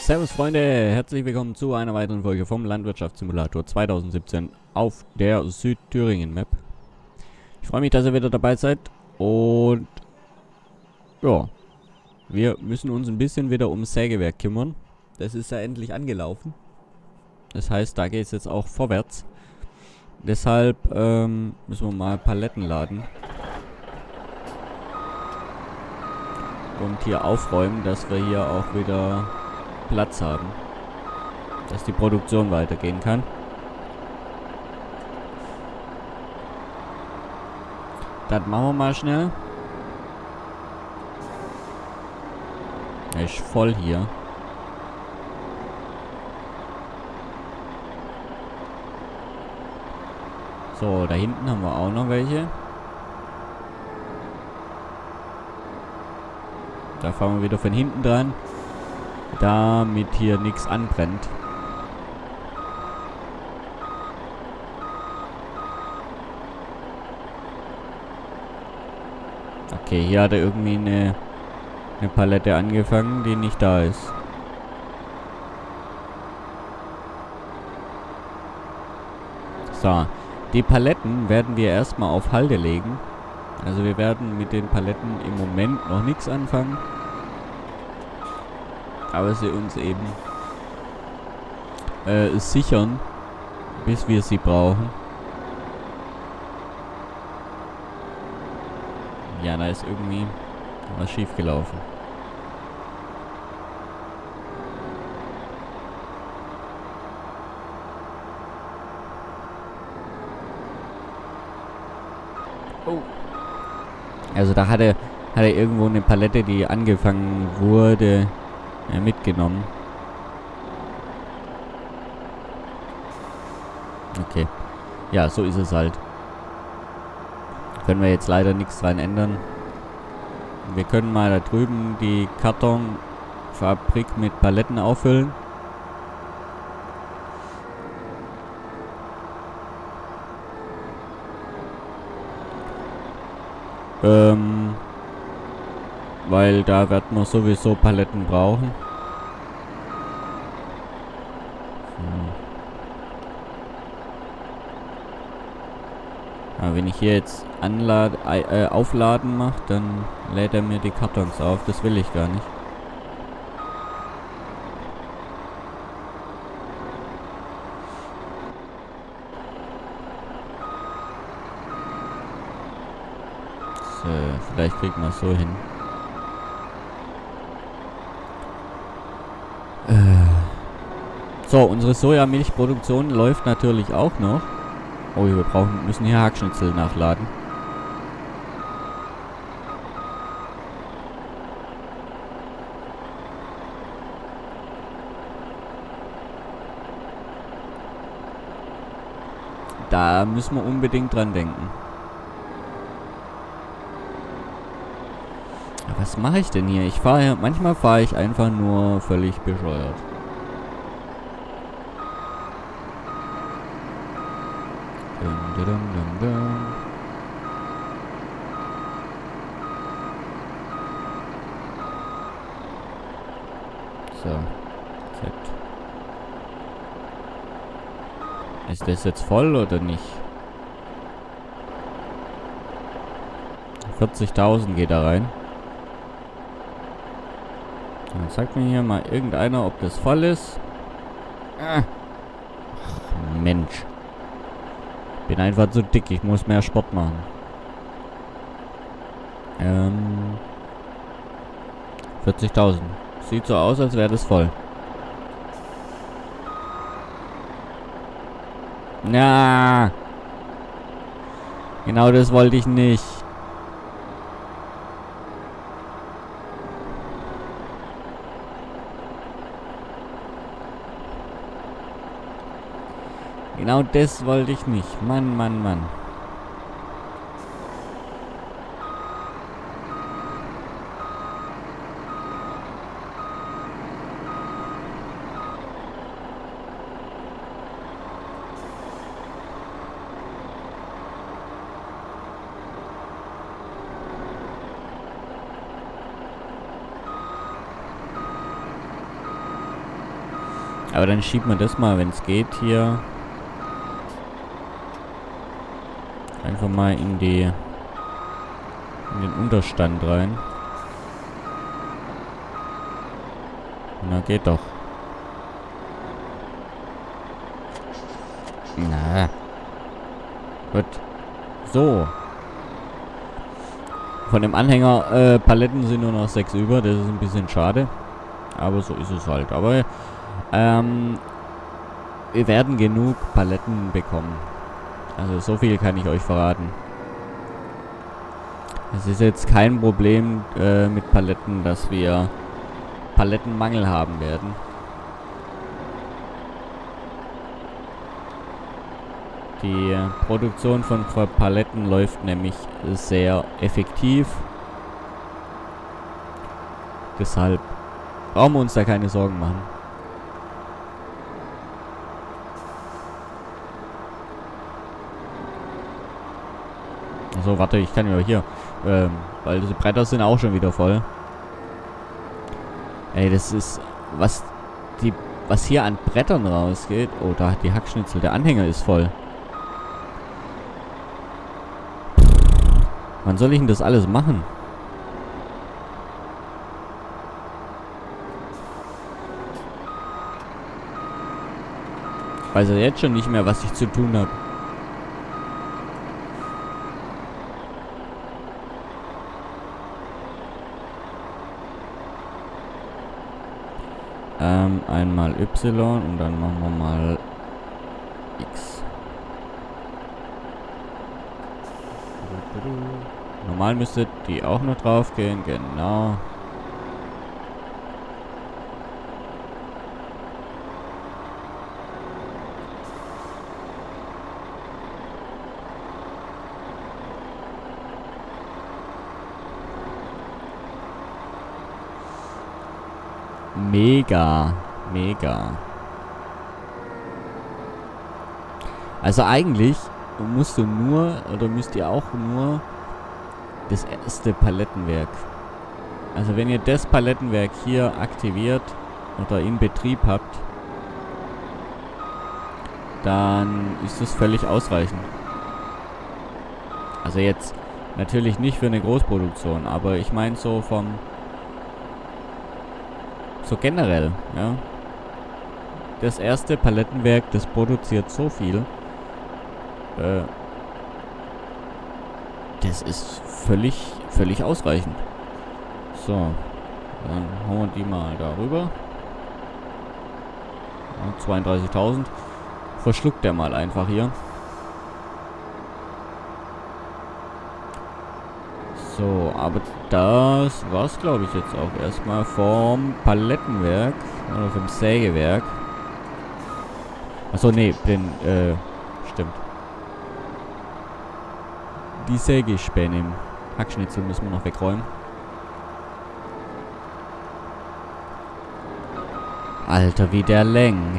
Servus Freunde, herzlich willkommen zu einer weiteren Folge vom Landwirtschaftssimulator 2017 auf der Südthüringen-Map. Ich freue mich, dass ihr wieder dabei seid und ja, wir müssen uns ein bisschen wieder ums Sägewerk kümmern. Das ist ja endlich angelaufen. Das heißt, da geht es jetzt auch vorwärts. Deshalb müssen wir mal Paletten laden. Und hier aufräumen, dass wir hier auch wieder Platz haben. Dass die Produktion weitergehen kann. Das machen wir mal schnell. Er ist voll hier. So, da hinten haben wir auch noch welche. Da fahren wir wieder von hinten dran. Damit hier nichts anbrennt. Okay, hier hat er irgendwie eine Palette angefangen, die nicht da ist. So, die Paletten werden wir erstmal auf Halde legen. Also wir werden mit den Paletten im Moment noch nichts anfangen. Aber sie uns eben sichern, bis wir sie brauchen. Ja, da ist irgendwie was schief gelaufen. Oh. Also da hat er irgendwo eine Palette, die angefangen wurde, mitgenommen. Okay. Ja, so ist es halt. Können wir jetzt leider nichts dran ändern. Wir können mal da drüben die Kartonfabrik mit Paletten auffüllen. Weil da wird man sowieso Paletten brauchen. Aber wenn ich hier jetzt aufladen mache, dann lädt er mir die Kartons auf. Das will ich gar nicht. So, vielleicht kriegt man es so hin. So, unsere Sojamilchproduktion läuft natürlich auch noch. Oh, wir müssen hier Hackschnitzel nachladen. Da müssen wir unbedingt dran denken. Aber was mache ich denn hier? Manchmal fahre ich einfach nur völlig bescheuert. So. Z. Ist das jetzt voll oder nicht? 40.000 geht da rein. Dann sagt mir hier mal irgendeiner, ob das voll ist. Ach, Mensch. Bin einfach zu dick, ich muss mehr Sport machen. 40.000. Sieht so aus, als wäre das voll. Na, genau das wollte ich nicht. Genau das wollte ich nicht. Mann, Mann, Mann. Aber dann schiebt man das mal, wenn es geht, hier einfach mal in den Unterstand rein. Na, geht doch. Na. Gut. So. Von dem Anhänger Paletten sind nur noch 6 über. Das ist ein bisschen schade. Aber so ist es halt. Aber wir werden genug Paletten bekommen. Also so viel kann ich euch verraten. Es ist jetzt kein Problem mit Paletten, dass wir Palettenmangel haben werden. Die Produktion von Paletten läuft nämlich sehr effektiv. Deshalb brauchen wir uns da keine Sorgen machen. So, warte, ich kann ja hier, weil diese Bretter sind auch schon wieder voll. Ey, das ist, was hier an Brettern rausgeht. Oh, da hat die Hackschnitzel, der Anhänger ist voll. Wann soll ich denn das alles machen? Ich weiß ja jetzt schon nicht mehr, was ich zu tun habe. Einmal Y und dann machen wir mal X. Normal müsste die auch noch drauf gehen, genau. Mega. Mega. Also eigentlich musst du nur, oder müsst ihr auch nur das erste Palettenwerk. Also wenn ihr das Palettenwerk hier aktiviert oder in Betrieb habt, dann ist es völlig ausreichend. Also jetzt natürlich nicht für eine Großproduktion, aber ich meine so so generell, ja. Das erste Palettenwerk, das produziert so viel. Das ist völlig ausreichend. So. Dann hauen wir die mal darüber. Ja, 32.000. Verschluckt der mal einfach hier. So, aber das war's, glaube ich, jetzt auch erstmal vom Palettenwerk. Oder vom Sägewerk. Achso, nee, stimmt. Die Sägespäne im Hackschnitzel müssen wir noch wegräumen. Alter, wie der lenkt.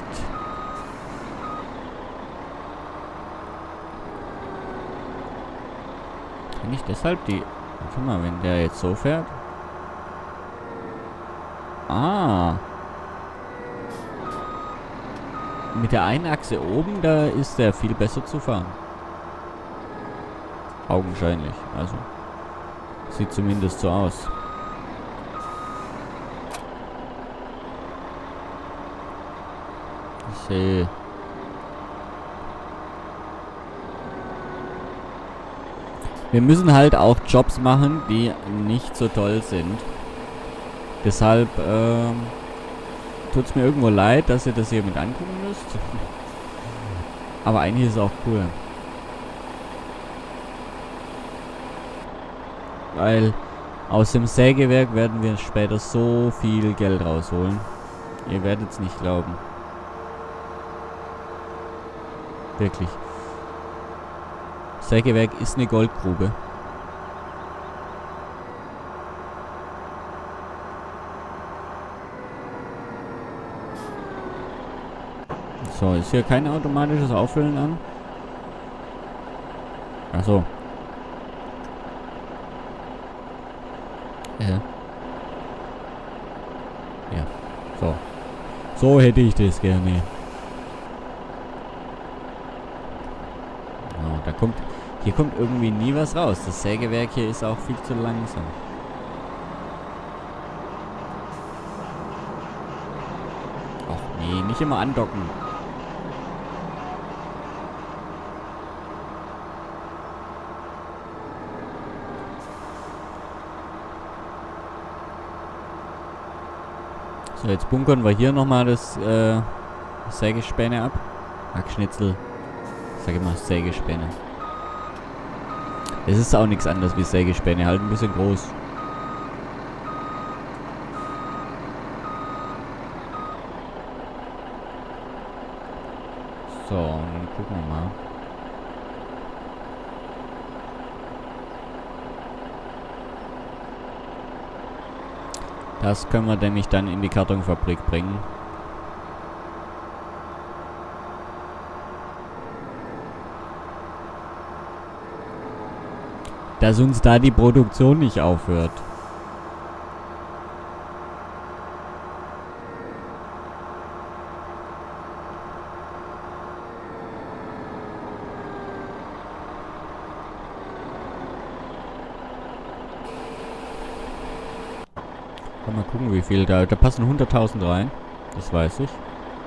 Kann ich deshalb die... Warte mal, wenn der jetzt so fährt. Ah. Mit der einen Achse oben, da ist der viel besser zu fahren. Augenscheinlich. Also. Sieht zumindest so aus. Ich sehe. Wir müssen halt auch Jobs machen, die nicht so toll sind. Deshalb tut es mir irgendwo leid, dass ihr das hier mit angucken müsst. Aber eigentlich ist es auch cool. Weil aus dem Sägewerk werden wir später so viel Geld rausholen. Ihr werdet es nicht glauben. Wirklich. Sägewerk ist eine Goldgrube. So, ist hier kein automatisches Auffüllen an? Ach so. Ja. So. So hätte ich das gerne. Oh, hier kommt irgendwie nie was raus. Das Sägewerk hier ist auch viel zu langsam. Ach nee, nicht immer andocken. So, jetzt bunkern wir hier nochmal das Sägespäne ab. Hackschnitzel. Ich sage immer Sägespäne. Es ist auch nichts anderes wie Sägespäne, halt ein bisschen groß. So, und dann gucken wir mal. Das können wir nämlich dann in die Kartonfabrik bringen. Dass uns da die Produktion nicht aufhört. Mal gucken, wie viel da passen 100.000 rein. Das weiß ich.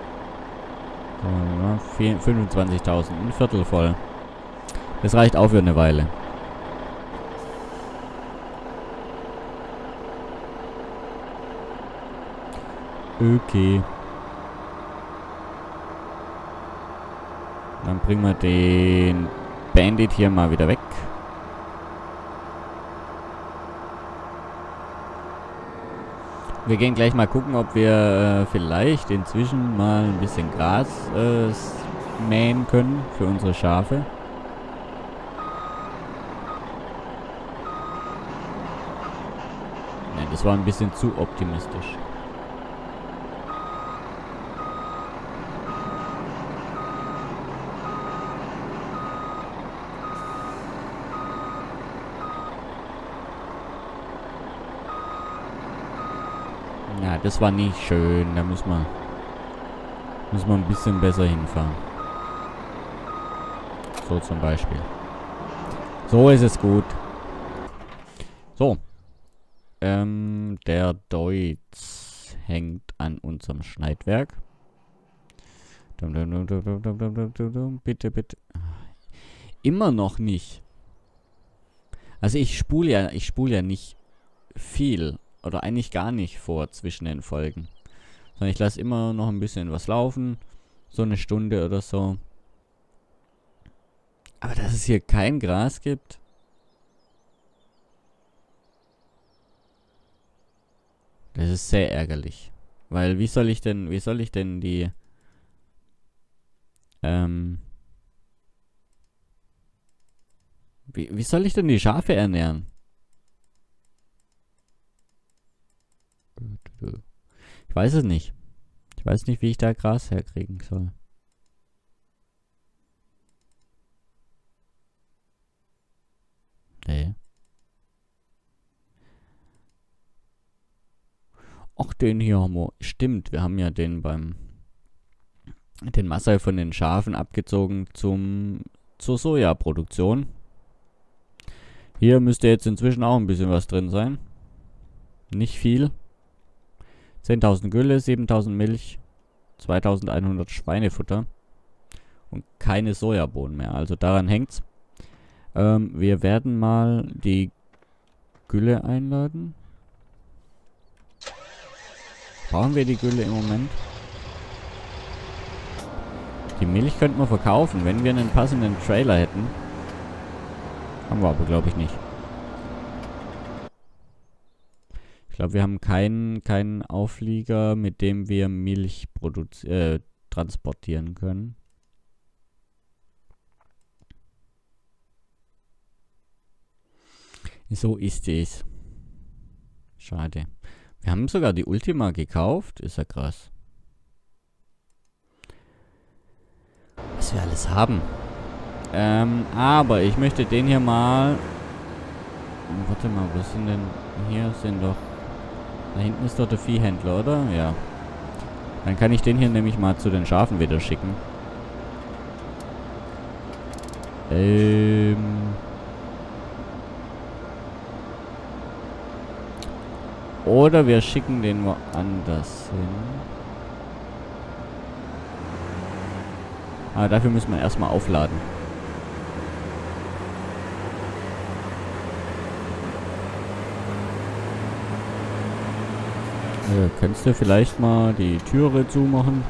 So, 25.000, ein Viertel voll. Das reicht auch für eine Weile. Okay. Dann bringen wir den Bandit hier mal wieder weg. Wir gehen gleich mal gucken, ob wir vielleicht inzwischen mal ein bisschen Gras mähen können für unsere Schafe. Ne, das war ein bisschen zu optimistisch. Ja, das war nicht schön. Da müssen wir ein bisschen besser hinfahren. So zum Beispiel. So ist es gut. So. Der Deutz hängt an unserem Schneidwerk. Bitte, bitte. Immer noch nicht. Also ich spule ja nicht viel. Oder eigentlich gar nicht vor zwischen den Folgen. Sondern ich lasse immer noch ein bisschen was laufen. So eine Stunde oder so. Aber dass es hier kein Gras gibt. Das ist sehr ärgerlich. Weil wie soll ich denn die wie soll ich denn die Schafe ernähren? Ich weiß es nicht. Ich weiß nicht, wie ich da Gras herkriegen soll. Nee. Ach, den hier haben wir. Stimmt, wir haben ja den Massai von den Schafen abgezogen zur Sojaproduktion. Hier müsste jetzt inzwischen auch ein bisschen was drin sein. Nicht viel. 10.000 Gülle, 7.000 Milch, 2.100 Schweinefutter und keine Sojabohnen mehr. Also daran hängt's. Wir werden mal die Gülle einladen. Brauchen wir die Gülle im Moment? Die Milch könnten wir verkaufen, wenn wir einen passenden Trailer hätten. Haben wir aber, glaube ich, nicht. Ich glaube, wir haben keinen Auflieger, mit dem wir Milch transportieren können. So ist es. Schade. Wir haben sogar die Ultima gekauft. Ist ja krass. Was wir alles haben. Aber ich möchte den hier mal... Warte mal, wo sind denn... Hier sind doch... Da hinten ist doch der Viehhändler, oder? Ja. Dann kann ich den hier nämlich mal zu den Schafen wieder schicken. Oder wir schicken den woanders hin. Ah, dafür müssen wir erstmal aufladen. Kannst du vielleicht mal die Türe zumachen?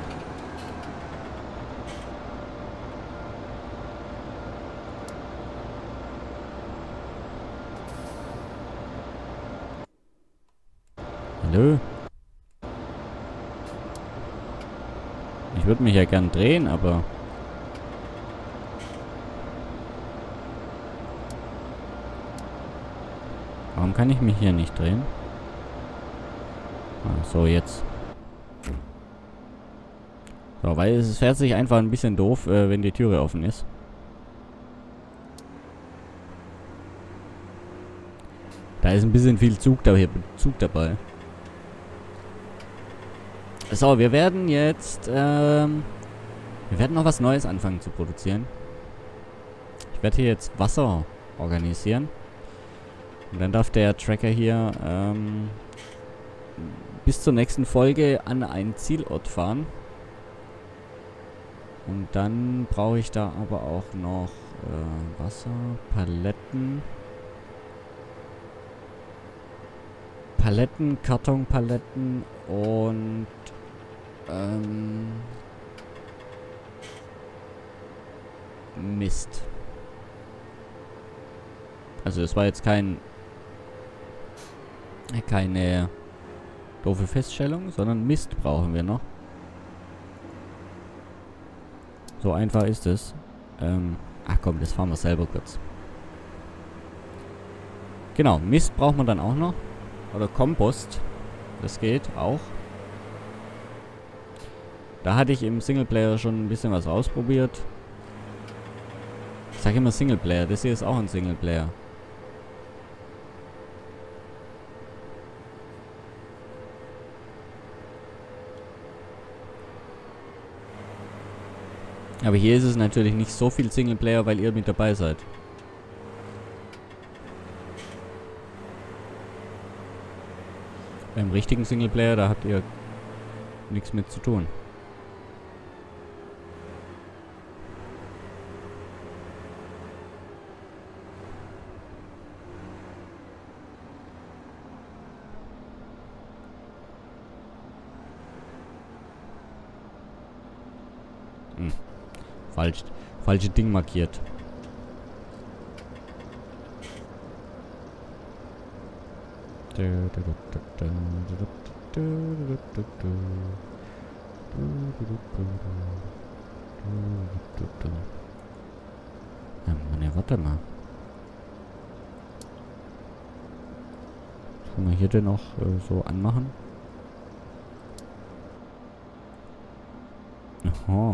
Hallo? Ich würde mich ja gern drehen, aber... Warum kann ich mich hier nicht drehen? Ah, so, jetzt. So, weil es fährt sich einfach ein bisschen doof, wenn die Türe offen ist. Da ist ein bisschen viel Zug dabei. So, wir werden jetzt, wir werden noch was Neues anfangen zu produzieren. Ich werde hier jetzt Wasser organisieren. Und dann darf der Tracker hier, bis zur nächsten Folge an einen Zielort fahren. Und dann brauche ich da aber auch noch Wasser, Paletten, Kartonpaletten und Mist. Also das war jetzt keine doofe Feststellung, sondern Mist brauchen wir noch. So einfach ist es. Ach komm, das fahren wir selber kurz. Genau, Mist braucht man dann auch noch. Oder Kompost. Das geht auch. Da hatte ich im Singleplayer schon ein bisschen was ausprobiert. Ich sage immer Singleplayer, das hier ist auch ein Singleplayer. Aber hier ist es natürlich nicht so viel Singleplayer, weil ihr mit dabei seid. Beim richtigen Singleplayer, da habt ihr nichts mit zu tun. Falsche Ding markiert. Ja, warte mal. Können wir hier denn noch so anmachen? Aha.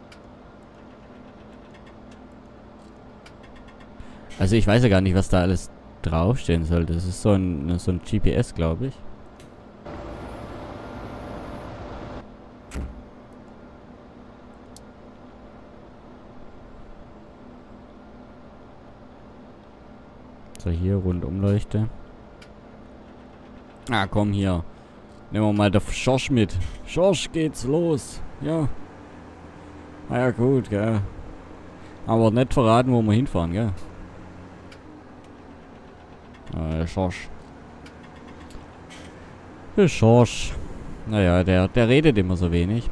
Also ich weiß ja gar nicht, was da alles draufstehen soll. Das ist so ein GPS, glaube ich. So, hier Rundumleuchte. Ah, komm hier. Nehmen wir mal der Schorsch mit. Schorsch, geht's los. Ja. Na ja, gut, gell. Aber nicht verraten, wo wir hinfahren, gell. Schorsch. Der Schorsch. Naja, der redet immer so wenig.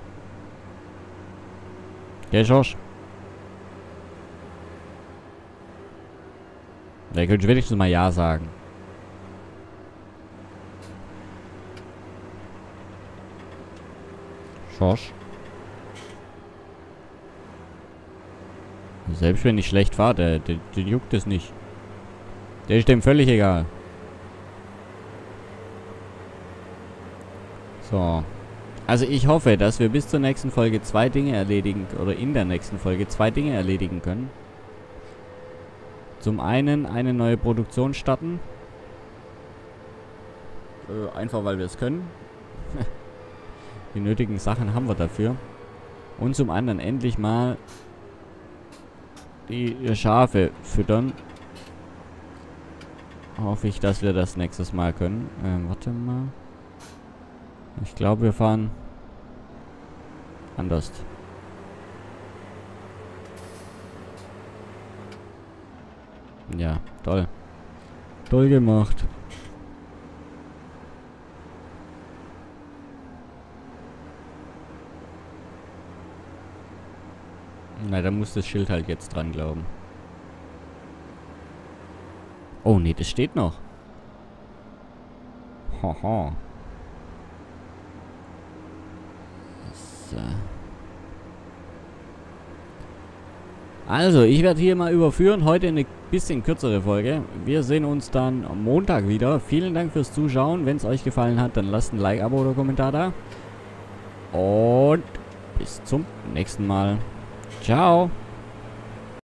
Der Schorsch. Der könnte wenigstens mal Ja sagen. Schorsch. Selbst wenn ich schlecht fahre, der juckt es nicht. Der ist dem völlig egal. So. Also ich hoffe, dass wir bis zur nächsten Folge zwei Dinge erledigen, oder in der nächsten Folge zwei Dinge erledigen können. Zum einen eine neue Produktion starten. Einfach weil wir es können. Die nötigen Sachen haben wir dafür. Und zum anderen endlich mal die Schafe füttern. Hoffe ich, dass wir das nächstes Mal können. Warte mal. Ich glaube, wir fahren anders. Ja, toll. Toll gemacht. Na, da muss das Schild halt jetzt dran glauben. Oh, nee, das steht noch. Haha. So. Also, ich werde hier mal überführen. Heute eine bisschen kürzere Folge. Wir sehen uns dann am Montag wieder. Vielen Dank fürs Zuschauen. Wenn es euch gefallen hat, dann lasst ein Like, Abo oder Kommentar da. Und bis zum nächsten Mal. Ciao.